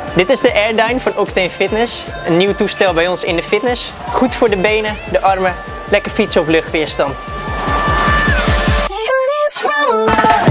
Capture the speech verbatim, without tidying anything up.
Dit is de Airdyne van Octane Fitness. Een nieuw toestel bij ons in de fitness. Goed voor de benen, de armen, lekker fietsen op luchtweerstand.